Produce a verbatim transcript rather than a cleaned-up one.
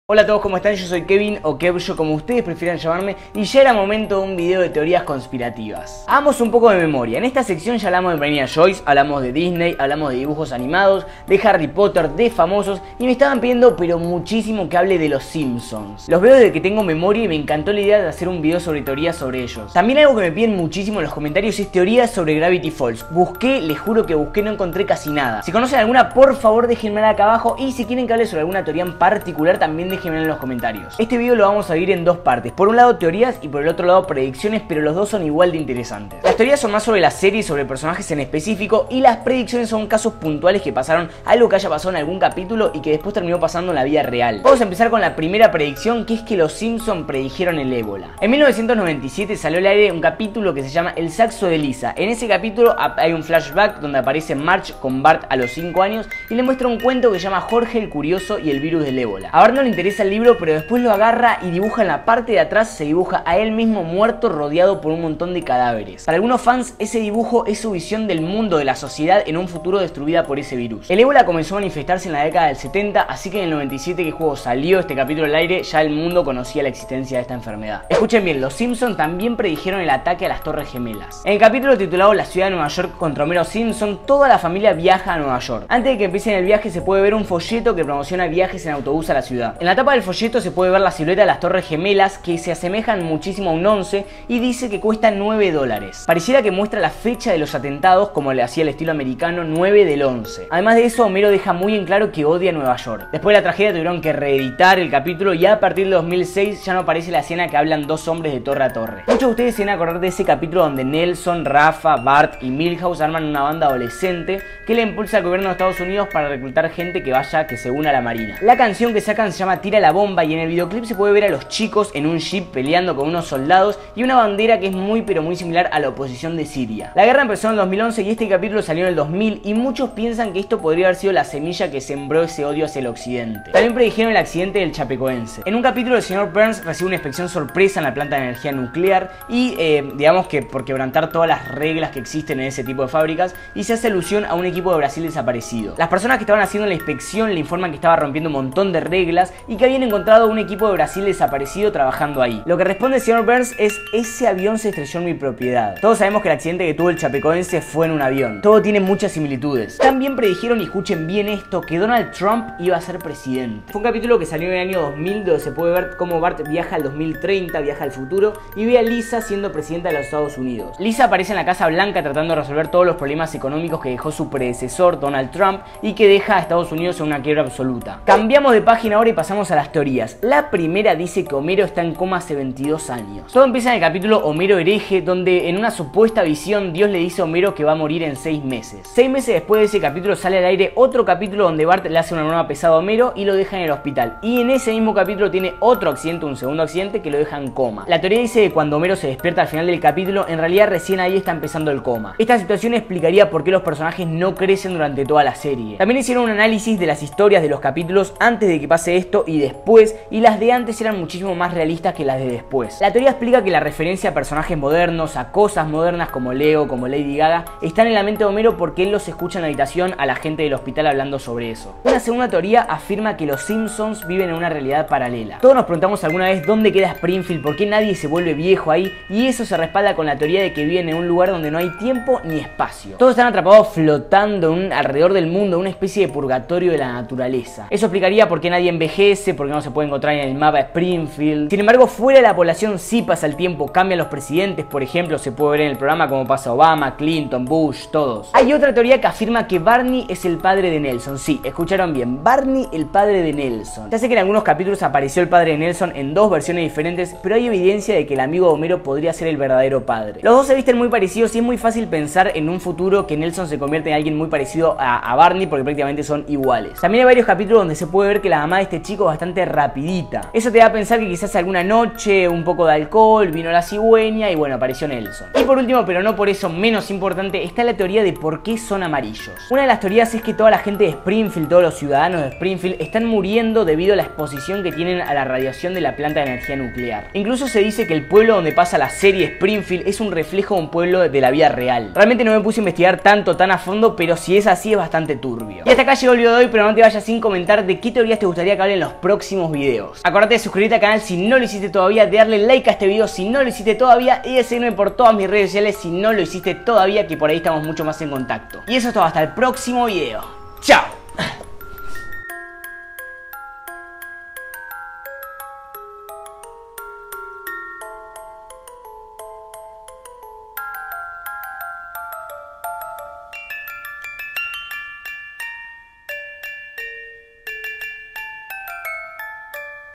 Hola a todos, ¿cómo están? Yo soy Kevin, o Kevyo como ustedes prefieran llamarme, y ya era momento de un video de teorías conspirativas. Hagamos un poco de memoria. En esta sección ya hablamos de Vanilla Joyce, hablamos de Disney, hablamos de dibujos animados, de Harry Potter, de famosos, y me estaban pidiendo pero muchísimo que hable de los Simpsons. Los veo desde que tengo memoria y me encantó la idea de hacer un video sobre teorías sobre ellos. También algo que me piden muchísimo en los comentarios es teorías sobre Gravity Falls. Busqué, les juro que busqué, no encontré casi nada. Si conocen alguna, por favor déjenmela acá abajo, y si quieren que hable sobre alguna teoría en particular, también déjenmela en los comentarios. Este video lo vamos a dividir en dos partes. Por un lado teorías y por el otro lado predicciones, pero los dos son igual de interesantes. Las teorías son más sobre la serie y sobre personajes en específico, y las predicciones son casos puntuales que pasaron, algo que haya pasado en algún capítulo y que después terminó pasando en la vida real. Vamos a empezar con la primera predicción, que es que los Simpsons predijeron el ébola. En mil novecientos noventa y siete salió al aire un capítulo que se llama El saxo de Lisa. En ese capítulo hay un flashback donde aparece Marge con Bart a los cinco años y le muestra un cuento que se llama Jorge el Curioso y el virus del ébola. A Bart no le interesa el libro, pero después lo agarra y dibuja en la parte de atrás, se dibuja a él mismo muerto rodeado por un montón de cadáveres. Para algunos fans, ese dibujo es su visión del mundo, de la sociedad en un futuro destruida por ese virus. El ébola comenzó a manifestarse en la década del setenta, así que en el noventa y siete que el juego salió este capítulo al aire, ya el mundo conocía la existencia de esta enfermedad. Escuchen bien, los Simpsons también predijeron el ataque a las Torres Gemelas. En el capítulo titulado La ciudad de Nueva York contra Homero Simpson, toda la familia viaja a Nueva York. Antes de que empiecen el viaje se puede ver un folleto que promociona viajes en autobús a la ciudad. En la tapa del folleto se puede ver la silueta de las Torres Gemelas, que se asemejan muchísimo a un once, y dice que cuesta nueve dólares. Pareciera que muestra la fecha de los atentados, como le hacía el estilo americano, nueve del once. Además de eso, Homero deja muy en claro que odia Nueva York. Después de la tragedia tuvieron que reeditar el capítulo, y a partir de dos mil seis ya no aparece la escena que hablan dos hombres de torre a torre. Muchos de ustedes se van a acordar de ese capítulo donde Nelson, Rafa, Bart y Milhouse arman una banda adolescente que le impulsa al gobierno de Estados Unidos para reclutar gente que vaya, que se una a la marina. La canción que sacan se llama Tira la bomba, y en el videoclip se puede ver a los chicos en un jeep peleando con unos soldados y una bandera que es muy pero muy similar a la oposición de Siria. La guerra empezó en el dos mil once y este capítulo salió en el dos mil, y muchos piensan que esto podría haber sido la semilla que sembró ese odio hacia el occidente. También predijeron el accidente del Chapecoense. En un capítulo el señor Burns recibe una inspección sorpresa en la planta de energía nuclear y eh, digamos que por quebrantar todas las reglas que existen en ese tipo de fábricas, y se hace alusión a un equipo de Brasil desaparecido. Las personas que estaban haciendo la inspección le informan que estaba rompiendo un montón de reglas y que habían encontrado un equipo de Brasil desaparecido trabajando ahí. Lo que responde el señor Burns es: ese avión se estrelló en mi propiedad. Todos sabemos que el accidente que tuvo el Chapecoense fue en un avión. Todo tiene muchas similitudes. También predijeron, y escuchen bien esto, que Donald Trump iba a ser presidente. Fue un capítulo que salió en el año dos mil, donde se puede ver cómo Bart viaja al dos mil treinta, viaja al futuro, y ve a Lisa siendo presidenta de los Estados Unidos. Lisa aparece en la Casa Blanca tratando de resolver todos los problemas económicos que dejó su predecesor Donald Trump y que deja a Estados Unidos en una quiebra absoluta. Cambiamos de página ahora y pasamos a las teorías. La primera dice que Homero está en coma hace veintidós años. Todo empieza en el capítulo Homero hereje, donde en una supuesta visión Dios le dice a Homero que va a morir en seis meses. Seis meses después de ese capítulo sale al aire otro capítulo donde Bart le hace una broma pesada a Homero y lo deja en el hospital. Y en ese mismo capítulo tiene otro accidente, un segundo accidente, que lo deja en coma. La teoría dice que cuando Homero se despierta al final del capítulo, en realidad recién ahí está empezando el coma. Esta situación explicaría por qué los personajes no crecen durante toda la serie. También hicieron un análisis de las historias de los capítulos antes de que pase esto y después, y las de antes eran muchísimo más realistas que las de después. La teoría explica que la referencia a personajes modernos, a cosas modernas como Leo, como Lady Gaga, están en la mente de Homero porque él los escucha en la habitación a la gente del hospital hablando sobre eso. Una segunda teoría afirma que los Simpsons viven en una realidad paralela. Todos nos preguntamos alguna vez dónde queda Springfield, por qué nadie se vuelve viejo ahí, y eso se respalda con la teoría de que viven en un lugar donde no hay tiempo ni espacio. Todos están atrapados flotando en un, alrededor del mundo, una especie de purgatorio de la naturaleza. Eso explicaría por qué nadie envejece, por qué no se puede encontrar en el mapa Springfield. Sin embargo, fuera de la población sí pasa el tiempo, cambian los presidentes, por ejemplo, se puede ver en el programa cómo pasa Obama, Clinton, Bush, todos. Hay otra teoría que afirma que Barney es el padre de Nelson. Sí, escucharon bien, Barney el padre de Nelson. Ya sé que en algunos capítulos apareció el padre de Nelson en dos versiones diferentes, pero hay evidencia de que el amigo de Homero podría ser el verdadero padre. Los dos se visten muy parecidos y es muy fácil pensar en un futuro que Nelson se convierte en alguien muy parecido a, a Barney, porque prácticamente son iguales. También hay varios capítulos donde se puede ver que la mamá de este chico es bastante rapidita. Eso te da a pensar que quizás alguna noche, un poco de alcohol, vino la cigüeña y bueno, apareció Nelson. Y por último, pero no por eso menos importante, está la teoría de por qué son amarillos. Una de las teorías es que toda la gente de Springfield, todos los ciudadanos de Springfield, están muriendo debido a la exposición que tienen a la radiación de la planta de energía nuclear. Incluso se dice que el pueblo donde pasa la serie Springfield es un reflejo de un pueblo de la vida real. Realmente no me puse a investigar tanto, tan a fondo, pero si es así es bastante turbio. Y hasta acá llegó el video de hoy, pero no te vayas sin comentar de qué teorías te gustaría que hable en los próximos videos. Acordate de suscribirte al canal si no lo hiciste todavía, de darle like a este video si no lo hiciste todavía y de seguirme por todas mis redes sociales si no lo hiciste todavía, que por ahí estamos mucho más en contacto. Y eso es todo, hasta el próximo video. ¡Chao!